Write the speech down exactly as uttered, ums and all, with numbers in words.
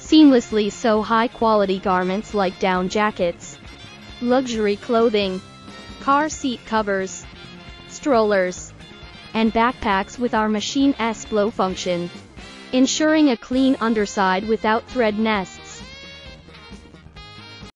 seamlessly sew high-quality garments like down jackets, luxury clothing, car seat covers, strollers, and backpacks with our machine's blow function, ensuring a clean underside without thread nests.